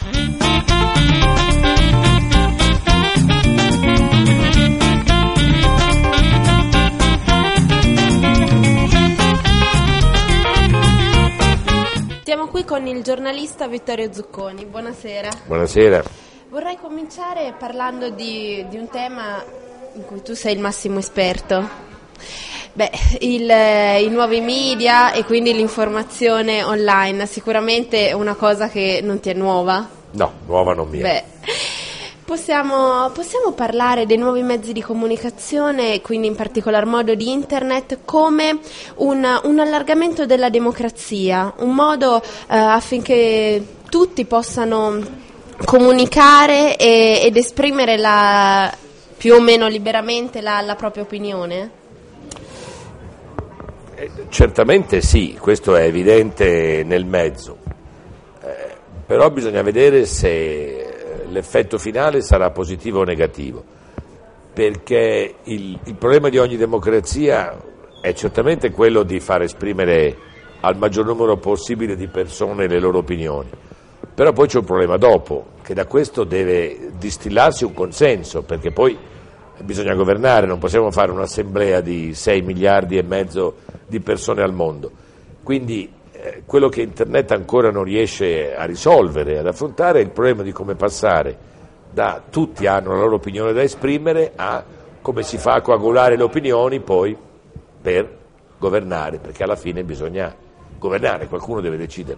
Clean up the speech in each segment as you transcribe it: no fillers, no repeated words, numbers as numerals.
Siamo qui con il giornalista Vittorio Zucconi. Buonasera. Buonasera. Vorrei cominciare parlando di un tema in cui tu sei il massimo esperto. I nuovi media e quindi l'informazione online, sicuramente è una cosa che non ti è nuova? No, nuova non mi è. Possiamo parlare dei nuovi mezzi di comunicazione, quindi in particolar modo di internet, come un allargamento della democrazia, un modo affinché tutti possano comunicare ed esprimere più o meno liberamente la propria opinione? Certamente sì, questo è evidente nel mezzo, però bisogna vedere se l'effetto finale sarà positivo o negativo, perché il problema di ogni democrazia è certamente quello di far esprimere al maggior numero possibile di persone le loro opinioni, però poi c'è un problema dopo, che da questo deve distillarsi un consenso, perché poi bisogna governare, non possiamo fare un'assemblea di 6 miliardi e mezzo di persone al mondo, quindi quello che Internet ancora non riesce a risolvere, ad affrontare, è il problema di come passare da tutti hanno la loro opinione da esprimere a come si fa a coagulare le opinioni poi per governare, perché alla fine bisogna governare, qualcuno deve decidere.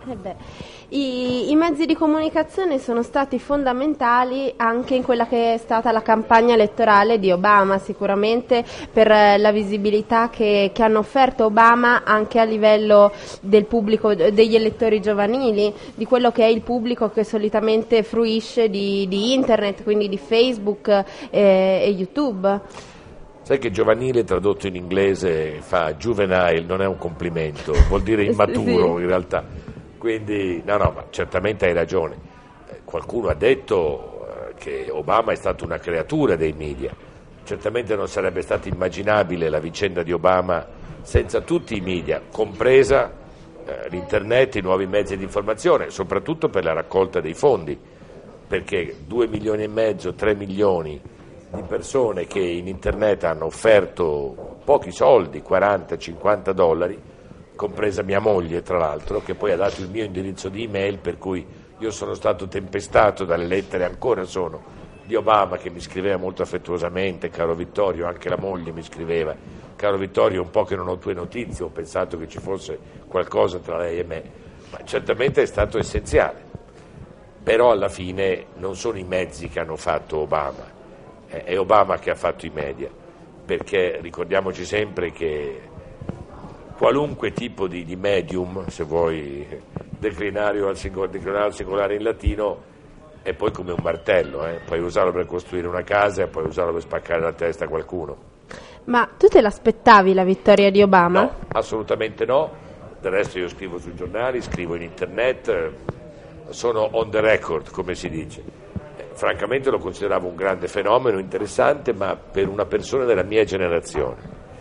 I mezzi di comunicazione sono stati fondamentali anche in quella che è stata la campagna elettorale di Obama, sicuramente per la visibilità che hanno offerto Obama anche a livello del pubblico, degli elettori giovanili, di quello che è il pubblico che solitamente fruisce di internet, quindi di Facebook e YouTube. Sai che giovanile tradotto in inglese fa juvenile, non è un complimento, vuol dire immaturo in realtà, quindi no, ma certamente hai ragione. Qualcuno ha detto che Obama è stato una creatura dei media, certamente non sarebbe stata immaginabile la vicenda di Obama senza tutti i media, compresa l'internet, i nuovi mezzi di informazione, soprattutto per la raccolta dei fondi, perché 2,5 milioni, 3 milioni di persone che in internet hanno offerto pochi soldi, 40-50 dollari, compresa mia moglie tra l'altro, che poi ha dato il mio indirizzo di email, per cui io sono stato tempestato dalle lettere, ancora sono, di Obama, che mi scriveva molto affettuosamente: caro Vittorio, anche la moglie mi scriveva: caro Vittorio, un po' che non ho tue notizie, ho pensato che ci fosse qualcosa tra lei e me, ma certamente è stato essenziale, però alla fine non sono i mezzi che hanno fatto Obama, è Obama che ha fatto i media, perché ricordiamoci sempre che qualunque tipo di medium, se vuoi declinare al singolare in latino, è poi come un martello, puoi usarlo per costruire una casa e puoi usarlo per spaccare la testa a qualcuno. Ma tu te l'aspettavi la vittoria di Obama? No, assolutamente no, del resto io scrivo sui giornali, scrivo in internet, sono on the record, come si dice. Francamente lo consideravo un grande fenomeno, interessante, ma per una persona della mia generazione,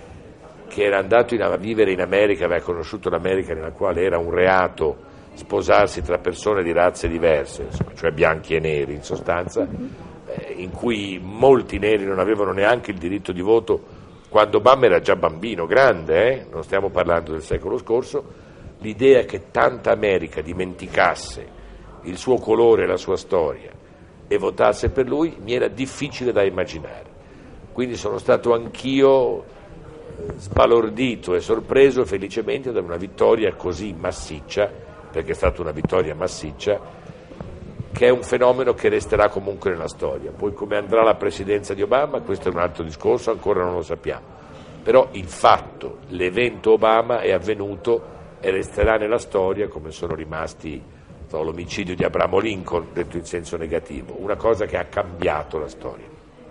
che era andato a vivere in America, aveva conosciuto l'America nella quale era un reato sposarsi tra persone di razze diverse, cioè bianchi e neri in sostanza, in cui molti neri non avevano neanche il diritto di voto quando Obama era già bambino, grande, non stiamo parlando del secolo scorso. L'idea che tanta America dimenticasse il suo colore e la sua storia e votasse per lui mi era difficile da immaginare, quindi sono stato anch'io sbalordito e sorpreso felicemente da una vittoria così massiccia, perché è stata una vittoria massiccia, che è un fenomeno che resterà comunque nella storia. Poi come andrà la presidenza di Obama, questo è un altro discorso, ancora non lo sappiamo, però il fatto, l'evento Obama è avvenuto e resterà nella storia come sono rimasti l'omicidio di Abramo Lincoln, detto in senso negativo, una cosa che ha cambiato la storia.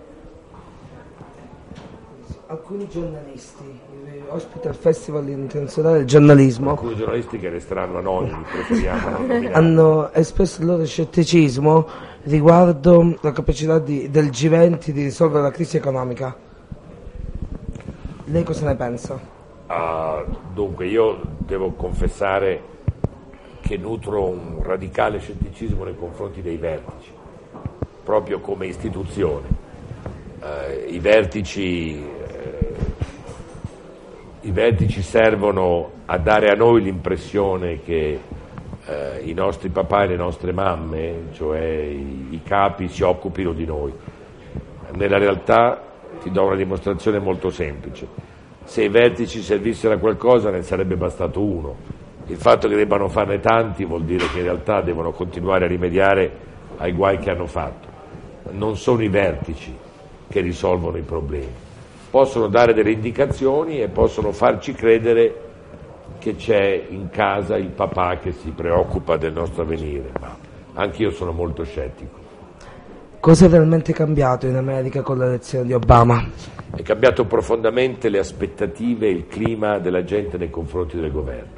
Alcuni giornalisti, ospiti al Festival Internazionale del Giornalismo, alcuni giornalisti che resteranno anonimi, preferiamo hanno espresso il loro scetticismo riguardo la capacità del G20 di risolvere la crisi economica. Lei cosa ne pensa? Dunque, io devo confessare che nutro un radicale scetticismo nei confronti dei vertici, proprio come istituzione. I vertici servono a dare a noi l'impressione che i nostri papà e le nostre mamme, cioè i capi, si occupino di noi. Nella realtà ti do una dimostrazione molto semplice: se i vertici servissero a qualcosa ne sarebbe bastato uno. Il fatto che debbano farne tanti vuol dire che in realtà devono continuare a rimediare ai guai che hanno fatto. Non sono i vertici che risolvono i problemi, possono dare delle indicazioni e possono farci credere che c'è in casa il papà che si preoccupa del nostro avvenire, ma anch'io sono molto scettico. Cosa è realmente cambiato in America con l'elezione di Obama? È cambiato profondamente le aspettative e il clima della gente nei confronti del governo.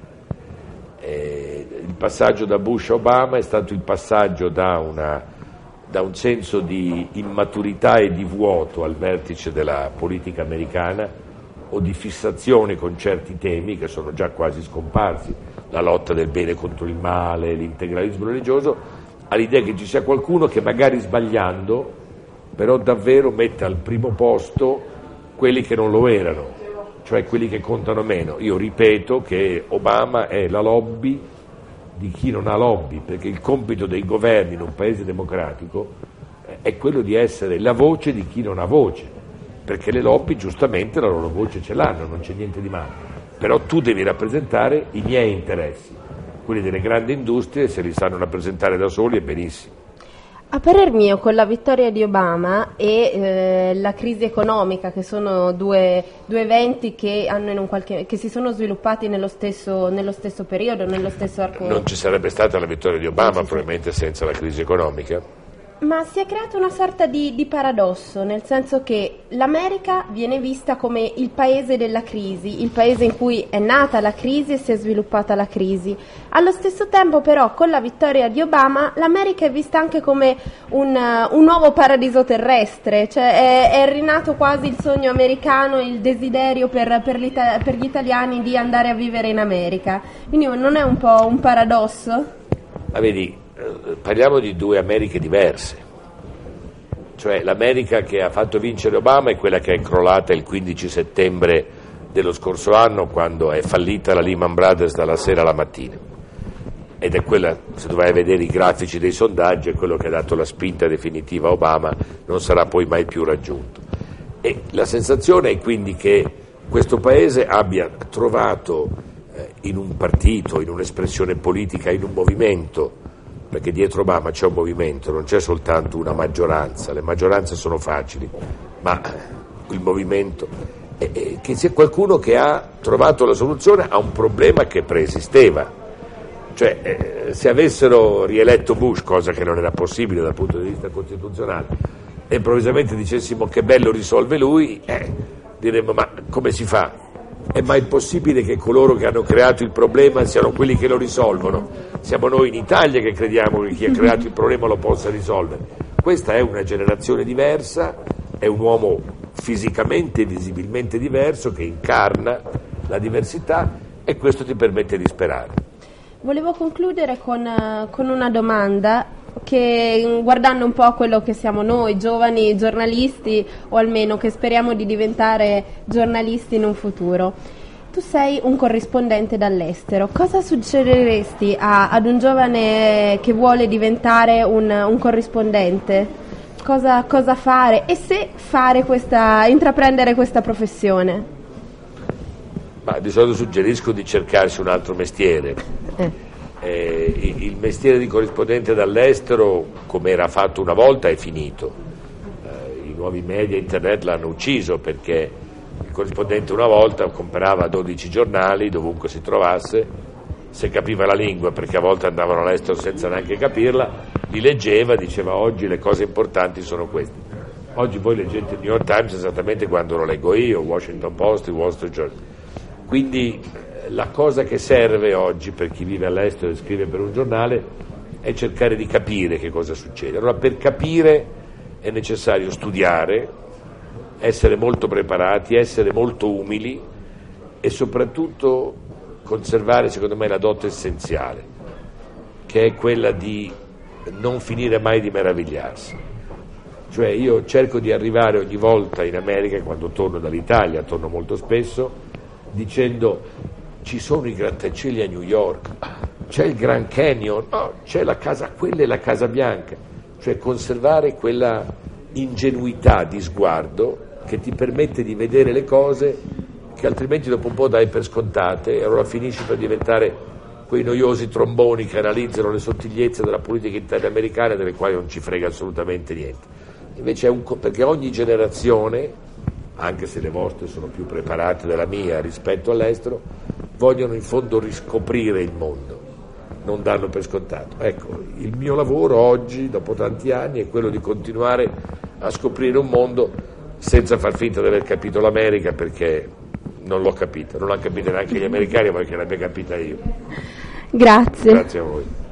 Il passaggio da Bush a Obama è stato il passaggio da un senso di immaturità e di vuoto al vertice della politica americana, o di fissazione con certi temi che sono già quasi scomparsi, la lotta del bene contro il male, l'integralismo religioso, all'idea che ci sia qualcuno che magari sbagliando però davvero mette al primo posto quelli che non lo erano, cioè quelli che contano meno. Io ripeto che Obama è la lobby di chi non ha lobby, perché il compito dei governi in un paese democratico è quello di essere la voce di chi non ha voce, perché le lobby giustamente la loro voce ce l'hanno, non c'è niente di male, però tu devi rappresentare i miei interessi, quelli delle grandi industrie. Se li sanno rappresentare da soli è benissimo. A parer mio, con la vittoria di Obama e la crisi economica, che sono due eventi che hanno che si sono sviluppati nello stesso periodo, nello stesso arco. Non ci sarebbe stata la vittoria di Obama probabilmente senza la crisi economica. Ma si è creato una sorta di paradosso, nel senso che l'America viene vista come il paese della crisi, il paese in cui è nata la crisi e si è sviluppata la crisi. Allo stesso tempo però, con la vittoria di Obama, l'America è vista anche come un nuovo paradiso terrestre, cioè è rinato quasi il sogno americano, il desiderio per gli italiani di andare a vivere in America. Quindi non è un po' un paradosso? Ma vedi, parliamo di due Americhe diverse, cioè l'America che ha fatto vincere Obama è quella che è crollata il 15 settembre dello scorso anno, quando è fallita la Lehman Brothers dalla sera alla mattina, ed è quella, se dovrai vedere i grafici dei sondaggi, è quello che ha dato la spinta definitiva a Obama, non sarà poi mai più raggiunto. E la sensazione è quindi che questo paese abbia trovato in un partito, in un'espressione politica, in un movimento, perché dietro Obama c'è un movimento, non c'è soltanto una maggioranza, le maggioranze sono facili, ma il movimento, che sia qualcuno che ha trovato la soluzione a un problema che preesisteva. Cioè, se avessero rieletto Bush, cosa che non era possibile dal punto di vista costituzionale, e improvvisamente dicessimo che bello risolve lui, diremmo ma come si fa? È mai possibile che coloro che hanno creato il problema siano quelli che lo risolvono? Siamo noi in Italia che crediamo che chi ha creato il problema lo possa risolvere. Questa è una generazione diversa, è un uomo fisicamente e visibilmente diverso che incarna la diversità, e questo ti permette di sperare. Volevo concludere con una domanda che, guardando un po' quello che siamo noi, giovani giornalisti, o almeno che speriamo di diventare giornalisti in un futuro. Tu sei un corrispondente dall'estero, cosa suggeriresti ad un giovane che vuole diventare un corrispondente? Cosa fare, e se intraprendere questa professione? Ma di solito suggerisco di cercarsi un altro mestiere. Il mestiere di corrispondente dall'estero, come era fatto una volta, è finito. I nuovi media, internet l'hanno ucciso, perché il corrispondente una volta comprava 12 giornali dovunque si trovasse, se capiva la lingua, perché a volte andavano all'estero senza neanche capirla, li leggeva, diceva oggi le cose importanti sono queste. Oggi voi leggete il New York Times esattamente quando lo leggo io, Washington Post, il Wall Street Journal. Quindi la cosa che serve oggi per chi vive all'estero e scrive per un giornale è cercare di capire che cosa succede. Allora, per capire è necessario studiare, essere molto preparati, essere molto umili e soprattutto conservare, secondo me, la dote essenziale, che è quella di non finire mai di meravigliarsi. Cioè io cerco di arrivare ogni volta in America, quando torno dall'Italia, torno molto spesso, dicendo ci sono i grattacieli a New York, c'è il Grand Canyon, no, c'è la casa, quella è la Casa Bianca, cioè conservare quella ingenuità di sguardo che ti permette di vedere le cose che altrimenti dopo un po' dai per scontate e allora finisci per diventare quei noiosi tromboni che analizzano le sottigliezze della politica interna americana delle quali non ci frega assolutamente niente. Invece perché ogni generazione, anche se le vostre sono più preparate della mia rispetto all'estero, vogliono in fondo riscoprire il mondo, non darlo per scontato. Ecco, il mio lavoro oggi, dopo tanti anni, è quello di continuare a scoprire un mondo senza far finta di aver capito l'America, perché non l'ho capita, non l'hanno capita neanche gli americani, ma che l'abbia capita io. Grazie. Grazie a voi.